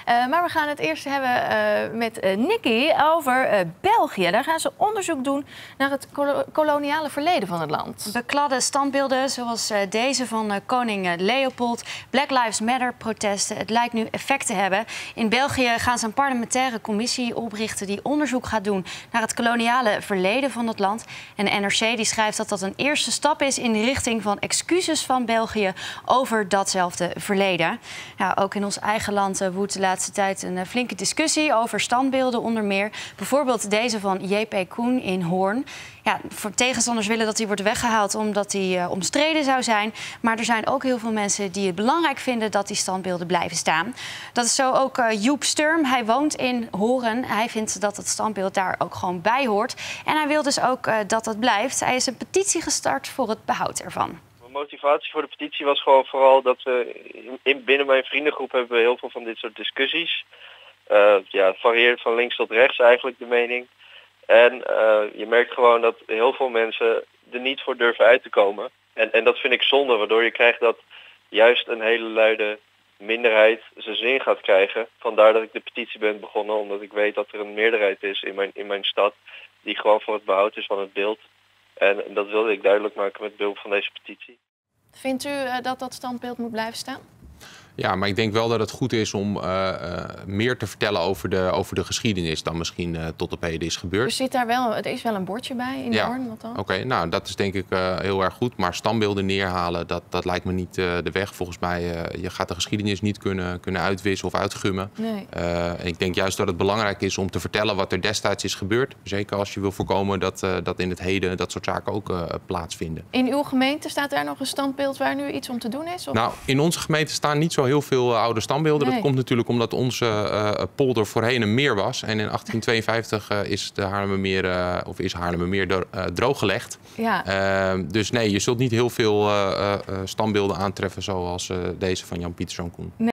Maar we gaan het eerst hebben met Nikki over België. Daar gaan ze onderzoek doen naar het koloniale verleden van het land. Bekladde standbeelden zoals deze van koning Leopold, Black Lives Matter protesten. Het lijkt nu effect te hebben. In België gaan ze een parlementaire commissie oprichten die onderzoek gaat doen naar het koloniale verleden van het land. En de NRC die schrijft dat dat een eerste stap is in de richting van excuses van België over datzelfde verleden. Ja, ook in ons eigen land woedt de laatste tijd een flinke discussie over standbeelden onder meer. Bijvoorbeeld deze van J.P. Koen in Hoorn. Ja, voor tegenstanders willen dat hij wordt weggehaald omdat hij omstreden zou zijn. Maar er zijn ook heel veel mensen die het belangrijk vinden dat die standbeelden blijven staan. Dat is zo ook Joep Sturm. Hij woont in Hoorn. Hij vindt dat het standbeeld daar ook gewoon bij hoort. En hij wil dus ook dat dat blijft. Hij is een petitie gestart voor het behoud ervan. Mijn motivatie voor de petitie was gewoon vooral dat we binnen mijn vriendengroep hebben we heel veel van dit soort discussies. Het varieert van links tot rechts eigenlijk de mening. En je merkt gewoon dat heel veel mensen er niet voor durven uit te komen. En dat vind ik zonde, waardoor je krijgt dat juist een hele luide minderheid zijn zin gaat krijgen. Vandaar dat ik de petitie ben begonnen, omdat ik weet dat er een meerderheid is in mijn stad die gewoon voor het behoud is van het beeld. En dat wilde ik duidelijk maken met behulp van deze petitie. Vindt u dat dat standbeeld moet blijven staan? Ja, maar ik denk wel dat het goed is om meer te vertellen over de geschiedenis dan misschien tot op heden is gebeurd. Er is wel een bordje bij in Hoorn, wat dan? Oké, nou dat is denk ik heel erg goed. Maar standbeelden neerhalen, dat lijkt me niet de weg. Volgens mij, je gaat de geschiedenis niet kunnen uitwissen of uitgummen. Nee. Ik denk juist dat het belangrijk is om te vertellen wat er destijds is gebeurd. Zeker als je wil voorkomen dat in het heden dat soort zaken ook plaatsvinden. In uw gemeente staat daar nog een standbeeld waar nu iets om te doen is? Of? Nou, in onze gemeente staan niet zo heel veel oude standbeelden. Nee. Dat komt natuurlijk omdat onze polder voorheen een meer was. En in 1852 is Haarlemmermeer drooggelegd. Ja. Dus nee, je zult niet heel veel standbeelden aantreffen zoals deze van Jan Pieterszoon Koen.